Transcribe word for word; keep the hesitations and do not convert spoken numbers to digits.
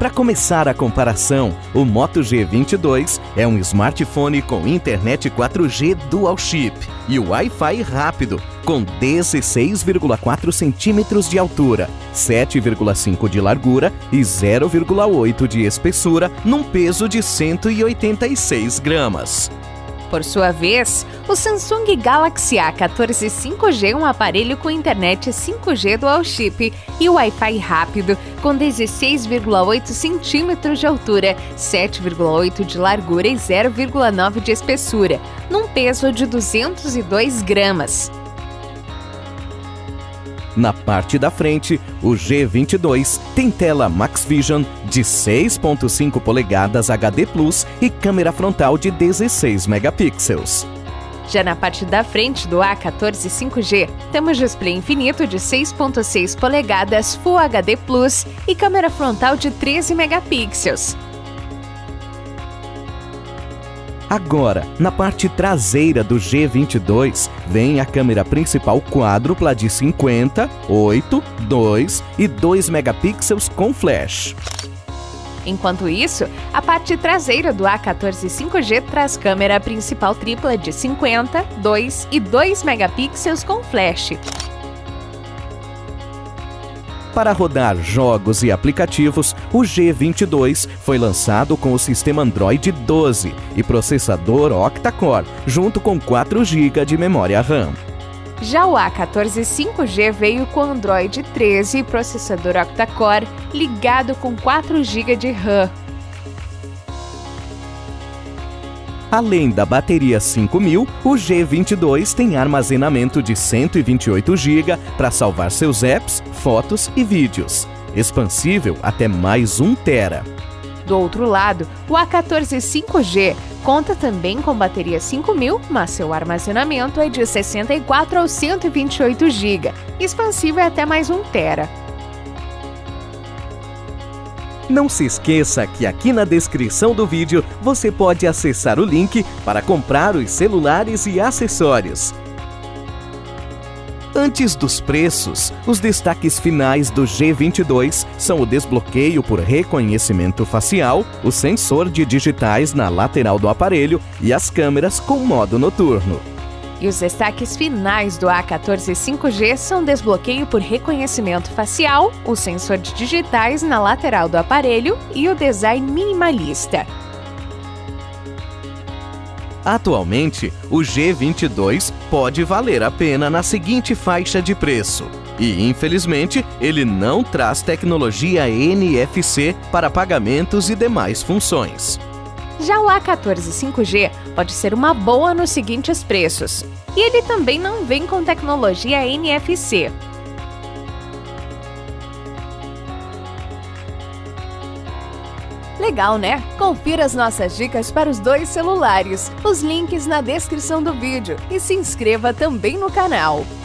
Para começar a comparação, o Moto G vinte e dois é um smartphone com internet quatro G Dual Chip e Wi-Fi rápido, com dezesseis vírgula quatro centímetros de altura, sete vírgula cinco de largura e zero vírgula oito de espessura, num peso de cento e oitenta e seis gramas. Por sua vez, o Samsung Galaxy A quatorze cinco G é um aparelho com internet cinco G Dual Chip e Wi-Fi rápido, com dezesseis vírgula oito centímetros de altura, sete vírgula oito de largura e zero vírgula nove de espessura, num peso de duzentos e dois gramas. Na parte da frente, o G vinte e dois tem tela Max Vision de seis vírgula cinco polegadas H D plus e câmera frontal de dezesseis megapixels. Já na parte da frente do A quatorze cinco G, temos display infinito de seis vírgula seis polegadas Full H D plus e câmera frontal de treze megapixels. Agora, na parte traseira do G vinte e dois, vem a câmera principal quádrupla de cinquenta, oito, dois e dois megapixels com flash. Enquanto isso, a parte traseira do A quatorze cinco G traz câmera principal tripla de cinquenta, dois e dois megapixels com flash. Para rodar jogos e aplicativos, o G vinte e dois foi lançado com o sistema Android doze e processador octa-core, junto com quatro gigas de memória RAM. Já o A quatorze cinco G veio com Android treze e processador octa-core ligado com quatro gigas de RAM. Além da bateria cinco mil, o G vinte e dois tem armazenamento de cento e vinte e oito gigas para salvar seus apps, fotos e vídeos. Expansível até mais um tera. Do outro lado, o A quatorze cinco G conta também com bateria cinco mil, mas seu armazenamento é de sessenta e quatro ou cento e vinte e oito gigas, expansível até mais um tera. Não se esqueça que aqui na descrição do vídeo você pode acessar o link para comprar os celulares e acessórios. Antes dos preços, os destaques finais do G vinte e dois são o desbloqueio por reconhecimento facial, o sensor de digitais na lateral do aparelho e as câmeras com modo noturno. E os destaques finais do A quatorze cinco G são desbloqueio por reconhecimento facial, o sensor de digitais na lateral do aparelho e o design minimalista. Atualmente, o G vinte e dois pode valer a pena na seguinte faixa de preço. E, infelizmente, ele não traz tecnologia N F C para pagamentos e demais funções. Já o A quatorze cinco G pode ser uma boa nos seguintes preços. E ele também não vem com tecnologia N F C. Legal, né? Confira as nossas dicas para os dois celulares, os links na descrição do vídeo e se inscreva também no canal.